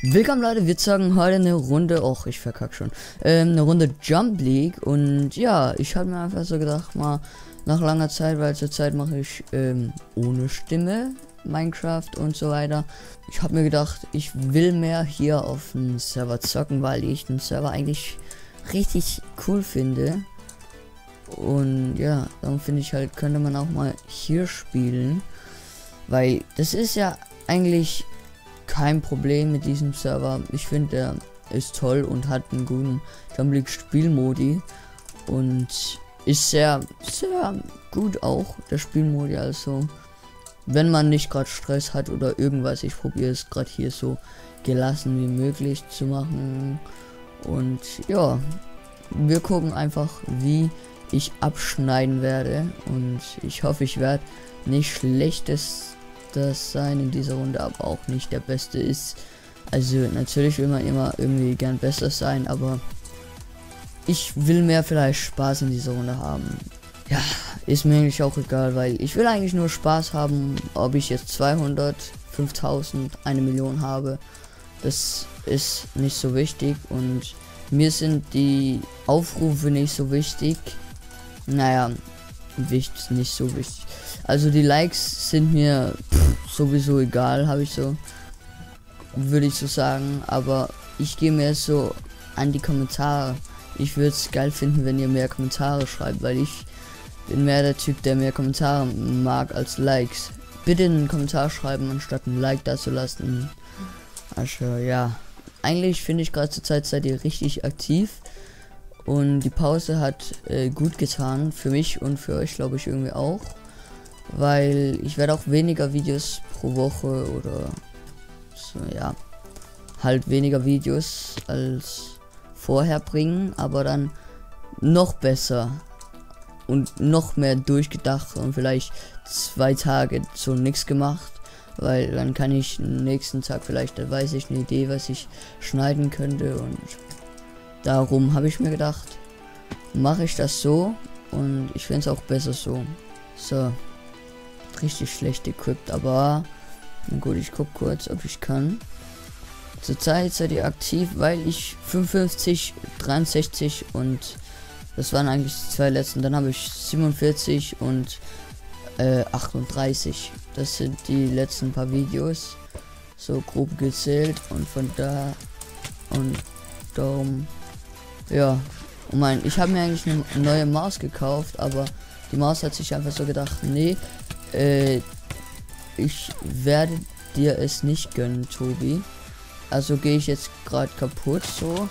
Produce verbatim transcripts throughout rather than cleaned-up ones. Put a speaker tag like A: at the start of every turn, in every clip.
A: Willkommen Leute, wir zocken heute eine Runde, och ich verkack schon, ähm, eine Runde Jump League und ja, ich habe mir einfach so gedacht, mal nach langer Zeit, weil zurzeit mache ich ähm, ohne Stimme Minecraft und so weiter. Ich habe mir gedacht, ich will mehr hier auf dem Server zocken, weil ich den Server eigentlich richtig cool finde. Und ja, darum finde ich halt, könnte man auch mal hier spielen, weil das ist ja eigentlich kein Problem mit diesem Server. Ich finde, der ist toll und hat einen guten Jump League Spielmodi und ist sehr, sehr gut auch, der Spielmodi. Also, wenn man nicht gerade Stress hat oder irgendwas, ich probiere es gerade hier so gelassen wie möglich zu machen. Und ja, wir gucken einfach, wie ich abschneiden werde. Und ich hoffe, ich werde nicht schlechtes das sein in dieser Runde, aber auch nicht der Beste ist. Also natürlich will man immer irgendwie gern besser sein, aber ich will mehr vielleicht Spaß in dieser Runde haben. Ja, ist mir eigentlich auch egal, weil ich will eigentlich nur Spaß haben, ob ich jetzt zweihundert, fünftausend, eine Million habe. Das ist nicht so wichtig und mir sind die Aufrufe nicht so wichtig. Naja, wichtig, nicht so wichtig. Also die Likes sind mir pff, sowieso egal, habe ich so, würde ich so sagen. Aber ich gehe mir so an die Kommentare. Ich würde es geil finden, wenn ihr mehr Kommentare schreibt, weil ich bin mehr der Typ, der mehr Kommentare mag als Likes. Bitte einen Kommentar schreiben, anstatt ein Like da zu lassen. Also ja, eigentlich finde ich gerade zur Zeit seid ihr richtig aktiv. Und die Pause hat äh, gut getan für mich und für euch, glaube ich, irgendwie auch. Weil ich werde auch weniger Videos pro Woche oder so, ja, halt weniger Videos als vorher bringen, aber dann noch besser und noch mehr durchgedacht und vielleicht zwei Tage so nichts gemacht, weil dann kann ich nächsten Tag vielleicht, da weiß ich eine Idee, was ich schneiden könnte und darum habe ich mir gedacht, mache ich das so und ich finde es auch besser so. So. Richtig schlecht equipped, aber na gut, ich guck kurz, ob ich kann. Zurzeit seid ihr aktiv, weil ich fünfundfünfzig, dreiundsechzig und das waren eigentlich die zwei letzten. Dann habe ich siebenundvierzig und äh, achtunddreißig. Das sind die letzten paar Videos. So grob gezählt und von da und darum. Ja. Und mein, ich habe mir eigentlich eine neue Maus gekauft, aber die Maus hat sich einfach so gedacht, nee, äh, ich werde dir es nicht gönnen, Tobi. Also gehe ich jetzt gerade kaputt so.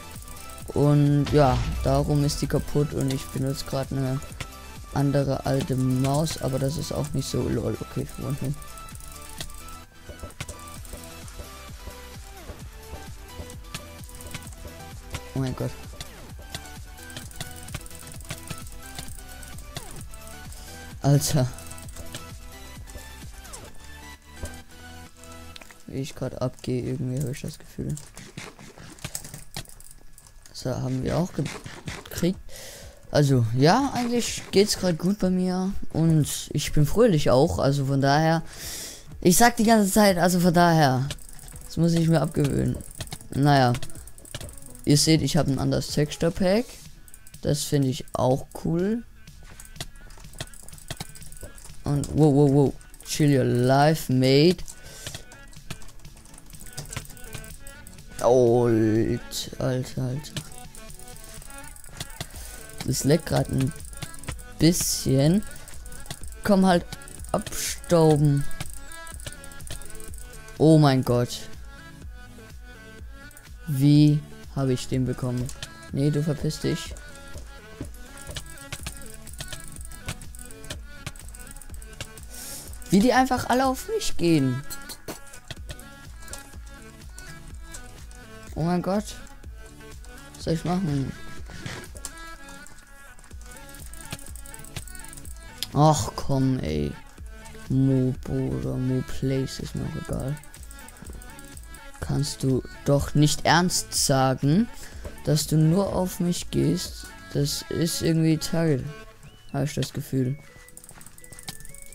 A: Und ja, darum ist die kaputt und ich benutze gerade eine andere alte Maus, aber das ist auch nicht so lol. Okay, von hin. Oh mein Gott. Alter. Wie ich gerade abgehe, irgendwie habe ich das Gefühl. So, haben wir auch gekriegt. Also, ja, eigentlich geht's gerade gut bei mir. Und ich bin fröhlich auch. Also von daher. Ich sag die ganze Zeit, also von daher. Das muss ich mir abgewöhnen. Naja. Ihr seht, ich habe ein anderes Texture Pack. Das finde ich auch cool. Und wow, wow, wow. Chill your life, mate. Oh, Alter, Alter. Das leckt gerade ein bisschen. Komm halt abstauben. Oh mein Gott. Wie habe ich den bekommen? Nee, du verpiss dich. Wie die einfach alle auf mich gehen. Oh mein Gott. Was soll ich machen? Ach komm, ey. Mobo oder Moplace ist mir auch egal. Kannst du doch nicht ernst sagen, dass du nur auf mich gehst? Das ist irgendwie Teil. Habe ich das Gefühl.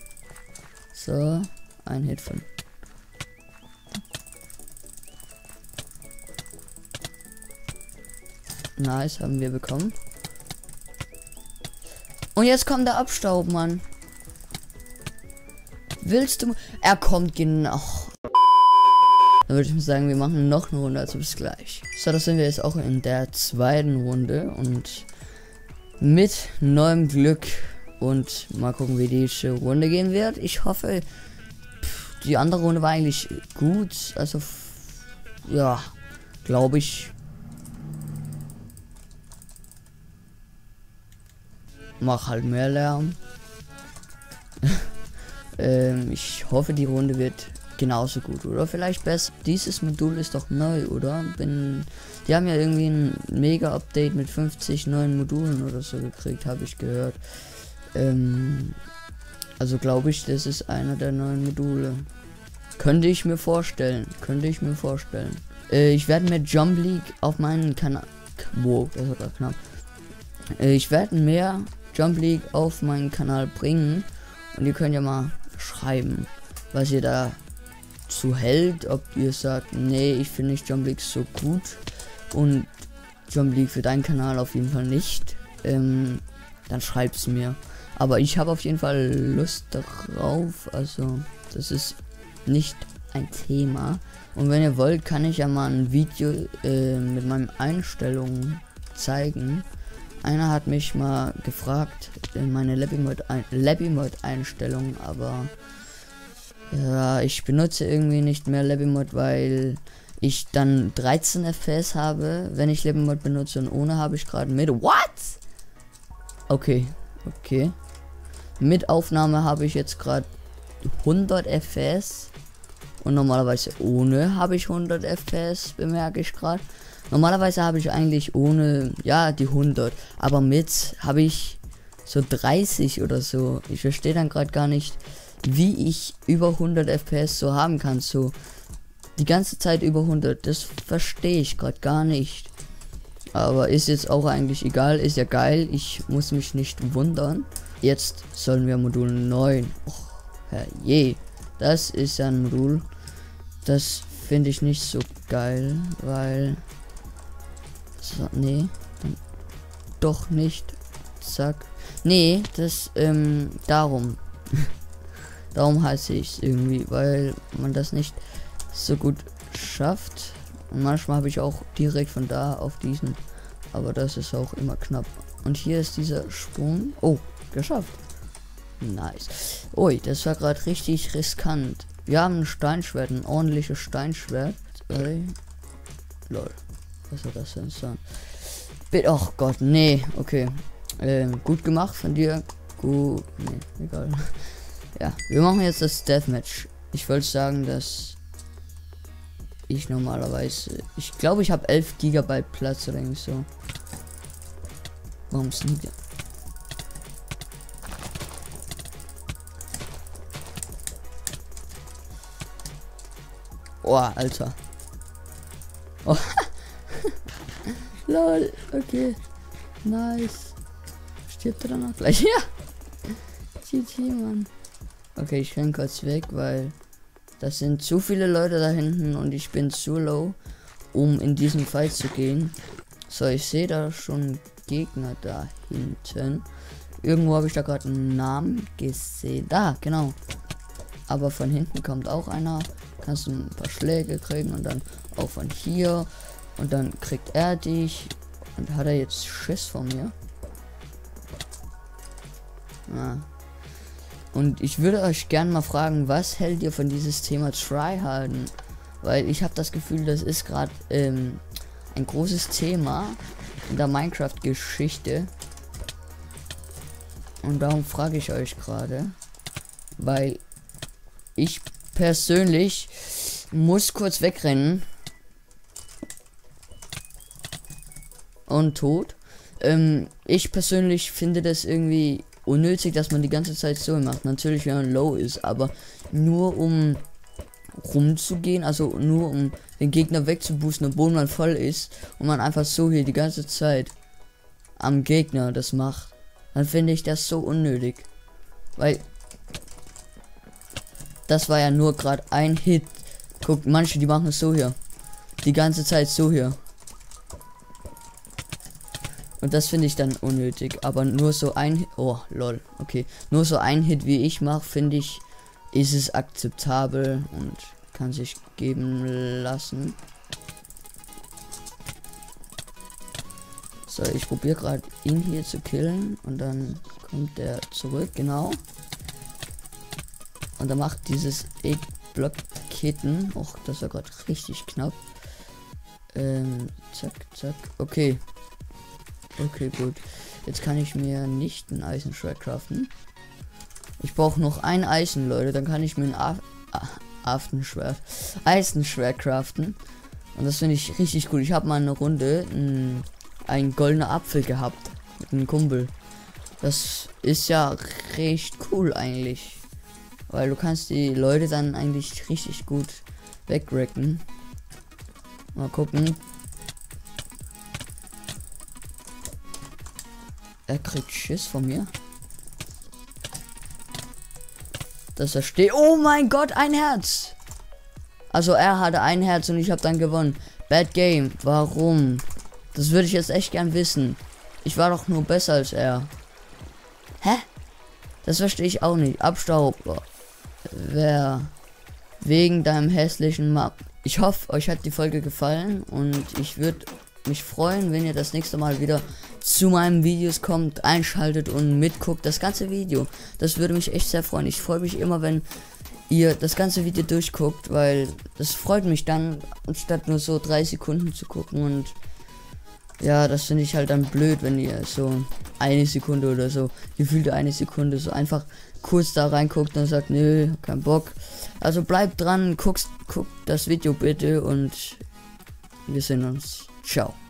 A: So, ein Hit von Nice, haben wir bekommen. Und jetzt kommt der Abstaub, Mann. Willst du... Er kommt genau... Dann würde ich mal sagen, wir machen noch eine Runde, also bis gleich. So, das sind wir jetzt auch in der zweiten Runde. Und mit neuem Glück. Und mal gucken, wie die Runde gehen wird. Ich hoffe, pff, die andere Runde war eigentlich gut. Also, ja, glaube ich. Mach halt mehr Lärm. ähm, ich hoffe, die Runde wird genauso gut oder vielleicht besser. Dieses Modul ist doch neu, oder? Bin, die haben ja irgendwie ein Mega-Update mit fünfzig neuen Modulen oder so gekriegt, habe ich gehört. Ähm, also glaube ich, das ist einer der neuen Module. Könnte ich mir vorstellen. Könnte ich mir vorstellen. Äh, ich werde mehr Jump League auf meinen Kanal. Wow, das war knapp. Äh, ich werde mehr Jump League auf meinen Kanal bringen. Und ihr könnt ja mal schreiben, was ihr da zu hält. Ob ihr sagt, nee, ich finde nicht Jump League so gut. Und Jump League für deinen Kanal auf jeden Fall nicht. Ähm, dann schreibt's mir. Aber ich habe auf jeden Fall Lust darauf. Also, das ist nicht ein Thema. Und wenn ihr wollt, kann ich ja mal ein Video äh, mit meinen Einstellungen zeigen. Einer hat mich mal gefragt, in meine Labby-Mod-Einstellungen, aber ja, ich benutze irgendwie nicht mehr Labby-Mod, weil ich dann dreizehn F P S habe, wenn ich Labby-Mod benutze, und ohne habe ich gerade mit. What? Okay, okay. Mit Aufnahme habe ich jetzt gerade hundert F P S und normalerweise ohne habe ich hundert F P S, bemerke ich gerade. Normalerweise habe ich eigentlich ohne, ja, die hundert, aber mit habe ich so dreißig oder so. Ich verstehe dann gerade gar nicht, wie ich über hundert F P S so haben kann, so die ganze Zeit über hundert. Das verstehe ich gerade gar nicht. Aber ist jetzt auch eigentlich egal, ist ja geil, ich muss mich nicht wundern. Jetzt sollen wir Modul neun. Och, herrje, das ist ja ein Modul. Das finde ich nicht so geil, weil... So, nee, dann doch nicht. Zack. Nee, das, ähm, darum. Darum heiße ich es irgendwie, weil man das nicht so gut schafft. Und manchmal habe ich auch direkt von da auf diesen. Aber das ist auch immer knapp. Und hier ist dieser Sprung. Oh, geschafft. Nice. Ui, das war gerade richtig riskant. Wir haben ein Steinschwert, ein ordentliches Steinschwert. Ui. Lol. Was soll das denn sein? Bitte, oh Gott, nee, okay. Ähm, gut gemacht von dir. Gut, nee, egal. Ja, wir machen jetzt das Deathmatch. Ich wollte sagen, dass ich normalerweise, ich glaube, ich habe elf Gigabyte Platz oder irgendwie so. Warum ist nicht? Oh, Alter. Oh. Lol, okay. Nice. Stirbt er dann auch gleich? Ja. G G, Mann. Okay, ich renn kurz weg, weil das sind zu viele Leute da hinten und ich bin zu low, um in diesen Fight zu gehen. So, ich sehe da schon Gegner da hinten. Irgendwo habe ich da gerade einen Namen gesehen. Da, genau. Aber von hinten kommt auch einer. Kannst du ein paar Schläge kriegen und dann auch von hier. Und dann kriegt er dich. Und hat er jetzt Schiss von mir? Ah. Und ich würde euch gerne mal fragen, was hält ihr von dieses Thema Tryharden? Weil ich habe das Gefühl, das ist gerade ähm, ein großes Thema in der Minecraft-Geschichte. Und darum frage ich euch gerade. Weil ich persönlich muss kurz wegrennen. Und tot. Ähm, ich persönlich finde das irgendwie unnötig, dass man die ganze Zeit so macht. Natürlich, wenn man low ist, aber nur um rumzugehen, also nur um den Gegner wegzuboosten, obwohl man voll ist und man einfach so hier die ganze Zeit am Gegner das macht, dann finde ich das so unnötig. Weil das war ja nur gerade ein Hit. Guckt, manche, die machen es so hier. Die ganze Zeit so hier. Und das finde ich dann unnötig. Aber nur so ein... Oh, lol. Okay. Nur so ein Hit, wie ich mache, finde ich, ist es akzeptabel und kann sich geben lassen. So, ich probiere gerade ihn hier zu killen. Und dann kommt der zurück, genau. Und er macht dieses Block-Kitten. Och, das war gerade richtig knapp. Ähm, zack, zack. Okay. Okay, gut. Jetzt kann ich mir nicht ein Eisenschwert craften. Ich brauche noch ein Eisen, Leute. Dann kann ich mir ein Af Affenschwert, Eisenschwert craften. Und das finde ich richtig cool. Ich habe mal eine Runde ein, ein goldener Apfel gehabt mit einem Kumpel. Das ist ja recht cool eigentlich. Weil du kannst die Leute dann eigentlich richtig gut wegrecken. Mal gucken. Er kriegt Schiss von mir. Dass er steht. Oh mein Gott, ein Herz. Also er hatte ein Herz und ich habe dann gewonnen. Bad Game. Warum? Das würde ich jetzt echt gern wissen. Ich war doch nur besser als er. Hä? Das verstehe ich auch nicht. Abstauber. Wer wegen deinem hässlichen Map. Ich hoffe, euch hat die Folge gefallen und ich würde mich freuen, wenn ihr das nächste Mal wieder zu meinen Videos kommt, einschaltet und mitguckt das ganze Video. Das würde mich echt sehr freuen. Ich freue mich immer, wenn ihr das ganze Video durchguckt, weil das freut mich dann, anstatt nur so drei Sekunden zu gucken. Und ja, das finde ich halt dann blöd, wenn ihr so eine Sekunde oder so, gefühlte eine Sekunde so einfach kurz da reinguckt und sagt, nö, kein Bock. Also bleibt dran, guckt, guckt das Video bitte und wir sehen uns. Ciao.